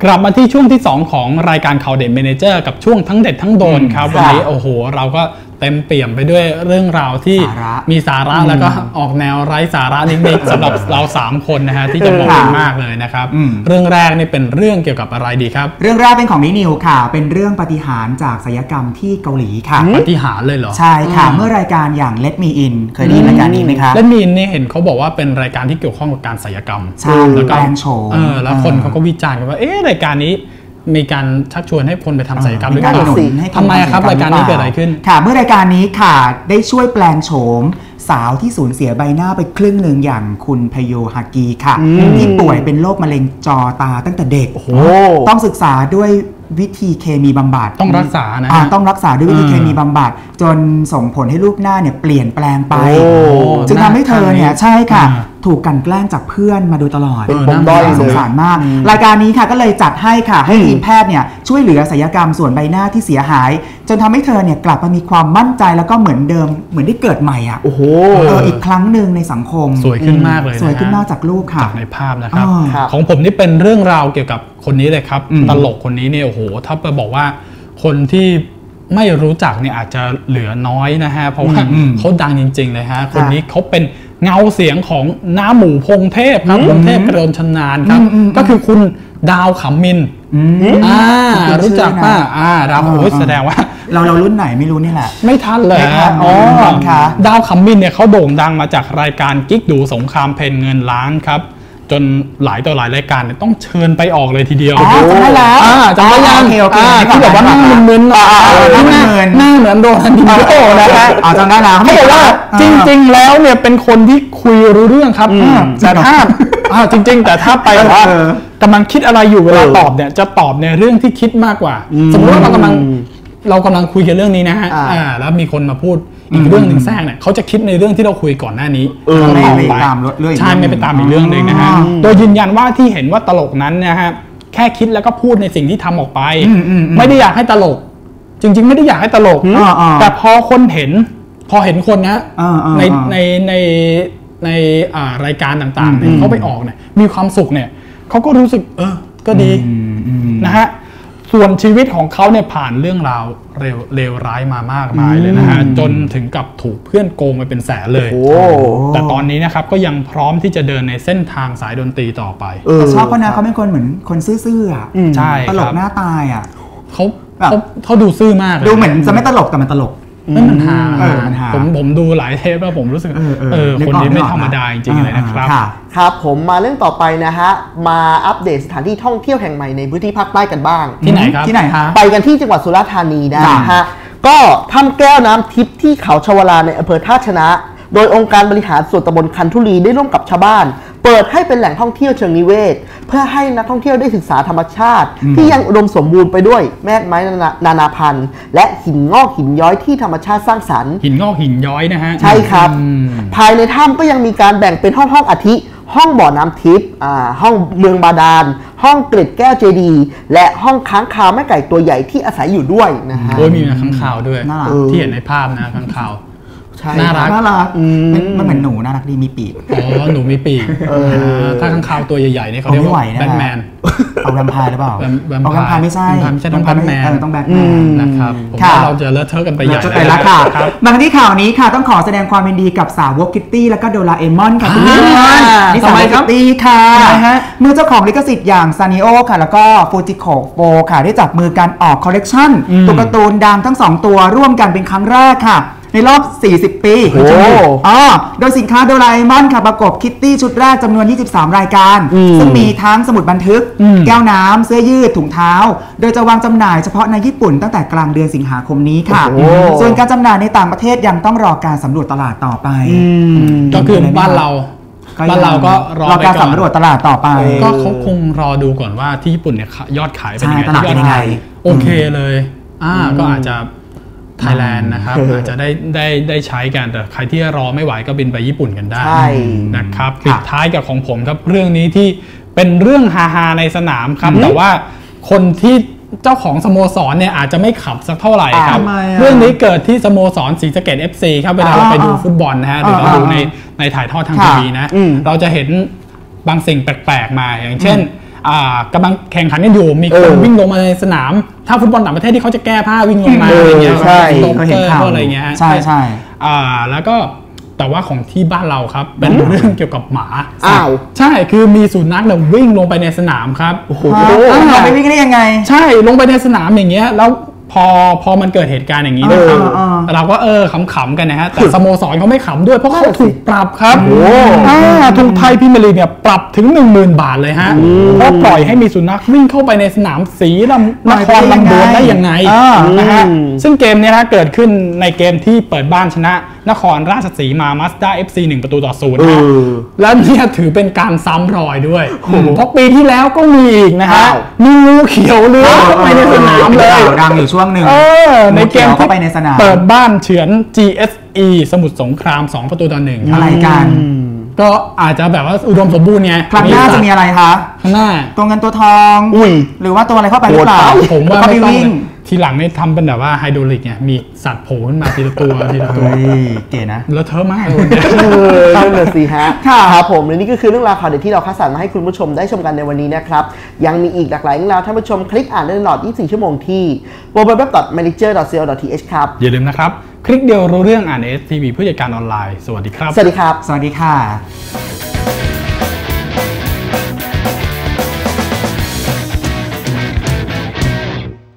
กลับมาที่ช่วงที่2ของรายการข่าวเด่นเมเนเจอร์กับช่วงทั้งเด็ดทั้งโดนครับวันนี้โอ้โหเราก็เต็มเปี่ยมไปด้วยเรื่องราวที่มีสาระแล้วก็ออกแนวไร้สาระนิดๆสำหรับเรา3คนนะฮะที่จะบอกมากเลยนะครับเรื่องแรกนี่เป็นเรื่องเกี่ยวกับอะไรดีครับเรื่องแรกเป็นของนิวค่ะเป็นเรื่องปาฏิหาริย์จากศัลยกรรมที่เกาหลีค่ะปาฏิหาริย์เลยเหรอใช่ค่ะเมื่อรายการอย่าง Let Me In เคยได้ยินรายการนี้ไหมคะ Let Me In นี่เห็นเขาบอกว่าเป็นรายการที่เกี่ยวข้องกับการศัลยกรรมใช่แล้วก็แปลงโฉมแล้วคนเขาก็วิจารณ์กันว่ารายการนี้มีการชักชวนให้คนไปทำศัลยกรรมหรือเปล่าทำไมครับรายการนี้เกิดอะไรขึ้นค่ะเมื่อรายการนี้ค่ะได้ช่วยแปลงโฉมสาวที่สูญเสียใบหน้าไปครึ่งหนึ่งอย่างคุณพโยฮากีค่ะที่ป่วยเป็นโรคมะเร็งจอตาตั้งแต่เด็กต้องศึกษาด้วยวิธีเคมีบำบัดต้องรักษานะต้องรักษาด้วยวิธีเคมีบำบัดจนส่งผลให้รูปหน้าเนี่ยเปลี่ยนแปลงไปจึงทำให้เธอเนี่ยใช่ค่ะถูกกันแกล้งจากเพื่อนมาโดยตลอดเป็นปมด้อยสงสารมากรายการนี้ค่ะก็เลยจัดให้ค่ะให้ทีมแพทย์เนี่ยช่วยเหลือศัลยกรรมส่วนใบหน้าที่เสียหายจนทำให้เธอเนี่ยกลับมามีความมั่นใจแล้วก็เหมือนเดิมเหมือนได้เกิดใหม่อ่ะโอ้โหอีกครั้งหนึ่งในสังคมสวยขึ้นมากเลยสวยขึ้นมากจากรูปค่ะจากในภาพนะครับของผมนี่เป็นเรื่องราวเกี่ยวกับคนนี้เลยครับตลกคนนี้เนี่ยโอ้โหถ้าไปบอกว่าคนที่ไม่รู้จักเนี่ยอาจจะเหลือน้อยนะฮะเพราะว่าเขาดังจริงๆเลยฮะคนนี้เขาเป็นเงาเสียงของน้าหมูพงเทพครับพงเทพกระโดนชำนาญครับก็คือคุณดาวขำมินรู้จักป่ะดาวแสดงว่าเรารุ่นไหนไม่รู้นี่แหละไม่ทันเลยดาวขำมินเนี่ยเขาโด่งดังมาจากรายการกิ๊กดูสงครามเพลงเงินล้านครับจนหลายต่อหลายรายการเนี่ยต้องเชิญไปออกเลยทีเดียวจำได้แล้วจำได้ยังที่แบบว่าหน้ามึนๆหน้าเหมือนโดนัลดินโญ่นะฮะจำได้แล้วเขาบอกว่าจริงๆแล้วเนี่ยเป็นคนที่คุยรู้เรื่องครับแต่ถ้าจริงๆแต่ถ้าไปว่ากำลังคิดอะไรอยู่เวลาตอบเนี่ยจะตอบในเรื่องที่คิดมากกว่าสมมติว่าเรากำลังคุยกันเรื่องนี้นะฮะแล้วมีคนมาพูดอีกเรื่องหนึ่งแทรกเนี่ยเขาจะคิดในเรื่องที่เราคุยก่อนหน้านี้ไม่ไปตามเรื่องใช่ไม่ไปตามอีกเรื่องหนึ่งนะฮะโดยยืนยันว่าที่เห็นว่าตลกนั้นนะฮะแค่คิดแล้วก็พูดในสิ่งที่ทำออกไปไม่ได้อยากให้ตลกจริงๆไม่ได้อยากให้ตลกแต่พอคนเห็นคนนะในรายการต่างๆเนี่ยเขาไปออกเนี่ยมีความสุขเนี่ยเขาก็รู้สึกก็ดีนะฮะส่วนชีวิตของเขาเนี่ยผ่านเรื่องราวเลวร้ายมามากมายเลยนะฮะจนถึงกับถูกเพื่อนโกงไปเป็นแสนเลยแต่ตอนนี้นะครับก็ยังพร้อมที่จะเดินในเส้นทางสายดนตรีต่อไปชอบเพราะนะเขาเป็นคนเหมือนคนซื่อๆอ่ะใช่ตลกหน้าตายอ่ะเขาดูซื่อมากดูเหมือนจะไม่ตลกแต่มันตลกมันหาผมดูหลายเทปแล้วผมรู้สึกคนนี้ไม่ธรรมดาจริงๆเลยนะครับครับผมมาเรื่องต่อไปนะฮะมาอัปเดตสถานที่ท่องเที่ยวแห่งใหม่ในพื้นที่ภาคใต้กันบ้างที่ไหนครับที่ไหนฮะไปกันที่จังหวัดสุราษฎร์ธานีนะฮะก็ถ้ำแก้วน้ำทิพย์ที่เขาชวาลาในอำเภอท่าชนะโดยองค์การบริหารส่วนตำบลคันธุรีได้ร่วมกับชาวบ้านเปิดให้เป็นแหล่งท่องเที่ยวเชิงนิเวศเพื่อให้นักท่องเที่ยวได้ศึกษาธรรมชาติที่ยังอุดมสมบูรณ์ไปด้วยแม่กไม้นานาพันธุ์และหินงอกหินย้อยที่ธรรมชาติสร้างสรรค์หินงอกหินย้อยนะฮะใช่ครับภายในถ้ำก็ยังมีการแบ่งเป็นห้องอาทิห้องบ่อน้ำทิพย์ห้องเมืองบาดาลห้องเกล็ดแก้วเจดีและห้องค้างคาวแม่ไก่ตัวใหญ่ที่อาศัยอยู่ด้วยนะฮะโอ้ยมีค้างคาวด้วยที่เห็นในภาพนะค้างคาวน่ารักมันเหมือนหนูน่ารักดีมีปีกหนูมีปีกถ้าข้างคาวตัวใหญ่ๆนี่เขาเรียกว่าแบทแมนเอาแวมไพร์หรือเปล่าเอาแวมไพร์ไม่ใช่ต้องแบทแมนต้องแบทแมนนะครับผมว่าเราจะเลอะเทอะกันไปใหญ่แล้วค่ะมาที่ข่าวนี้ค่ะต้องขอแสดงความยินดีกับสาววอลคิตตี้และก็โดราเอมอนค่ะคุณผู้ชมนี่สาววอลคิตตี้ค่ะเมื่อเจ้าของลิขสิทธิ์อย่างซานิโอค่ะแล้วก็ฟูจิโกะโฟค่ะได้จับมือกันออกคอลเลกชันตัวการ์ตูนดังทั้ง2ตัวร่วมกันเป็นครั้งแรกค่ะในรอบ40 ปีโดยสินค้าโดราเอมอนค่ะประกบคิตตี้ชุดแรกจำนวน23รายการซึ่งมีทั้งสมุดบันทึกแก้วน้ำเสื้อยืดถุงเท้าโดยจะวางจำหน่ายเฉพาะในญี่ปุ่นตั้งแต่กลางเดือนสิงหาคมนี้ค่ะส่วนการจำหน่ายในต่างประเทศยังต้องรอการสำรวจตลาดต่อไปก็คือบ้านเราก็รอการสำรวจตลาดต่อไปก็เขาคงรอดูก่อนว่าที่ญี่ปุ่นเนี่ยยอดขายเป็นยังไงยอดขายโอเคเลยก็อาจจะไทยแลนด์นะครับอาจจะได้ใช้กันแต่ใครที่รอไม่ไหวก็บินไปญี่ปุ่นกันได้นะครับปิดท้ายกับของผมครับเรื่องนี้ที่เป็นเรื่องฮาๆในสนามครับแต่ว่าคนที่เจ้าของสโมสรเนี่ยอาจจะไม่ขับสักเท่าไหร่ครับเรื่องนี้เกิดที่สโมสรศรีสะเกษ FC ครับเวลาเราไปดูฟุตบอลนะฮะหรือเราดูในถ่ายทอดทางทีวีนะเราจะเห็นบางสิ่งแปลกๆมาอย่างเช่นกำลังแข่งขันกันอยู่มีคนวิ่งลงมาในสนามถ้าฟุตบอลต่างประเทศที่เขาจะแก้ผ้าวิ่งลงมาอะไรเงี้ยใช่เขาเห็นข่าวอะไรเงี้ยใช่แล้วก็แต่ว่าของที่บ้านเราครับเป็นเรื่องเกี่ยวกับหมาอ้าวใช่คือมีสุนัขเนี่ยวิ่งลงไปในสนามครับโอ้โหเราไปวิ่งได้ยังไงใช่ลงไปในสนามอย่างเงี้ยแล้วพอมันเกิดเหตุการณ์อย่างนี้นะครับเราก็ขำๆกันนะฮะแต่สโมสรเขาไม่ขำด้วยเพราะเขาถูกปรับครับทุกไทยพรีเมียร์ลีกเนี่ยปรับถึง 10,000 บาทเลยฮะเพราะปล่อยให้มีสุนัขวิ่งเข้าไปในสนามศรีนครลำดวนได้ยังไงนะฮะซึ่งเกมนี้นะเกิดขึ้นในเกมที่เปิดบ้านชนะนครราชสีมามาสด้า FC 1-0นะแล้วเนี่ยถือเป็นการซ้ำรอยด้วยเพราะปีที่แล้วก็มีอีกนะฮะมีงูเขียวเลื้อยเข้าไปในสนามเลยดังอยู่ช่วงหนึ่งในเกมที่ไปในสนามเปิดบ้านเฉือน GSE สมุทรสงคราม 2-1 อะไรกันก็อาจจะแบบว่าอุดมสมบูรณ์ไงครั้งหน้าจะมีอะไรคะข้างหน้าตัวเงินตัวทองหรือว่าตัวอะไรเข้าไปหรือเปล่าผมว่าไม่ต้องทีหลังนี่ทำเป็นแบบว่าไฮโดรลิกไงมีสัตว์โผล่ขึ้นมาทีละตัวเก๋นะแล้วเธอมากเลยนั่นเลยสิฮะครับผมและนี่ก็คือเรื่องราวข่าวเด็ดที่เราคัดสรรมาให้คุณผู้ชมได้ชมกันในวันนี้นะครับยังมีอีกหลากหลายเรื่องราวท่านผู้ชมคลิกอ่านได้ตลอด24 ชั่วโมงที่ www.manager.co.th ครับอย่าลืมนะครับคลิกเดียวรู้เรื่องอ่าน STV ผู้จัดการออนไลน์สวัสดีครับสวัสดีครับสวัสดีค่ะ